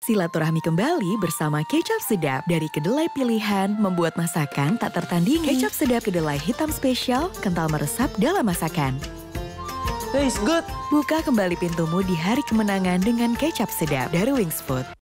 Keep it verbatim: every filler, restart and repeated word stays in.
Silaturahmi kembali bersama Kecap Sedap dari kedelai pilihan membuat masakan tak tertandingi. Kecap Sedap kedelai hitam spesial, kental meresap dalam masakan. Taste good. Buka kembali pintumu di hari kemenangan dengan Kecap Sedap dari Wings Food.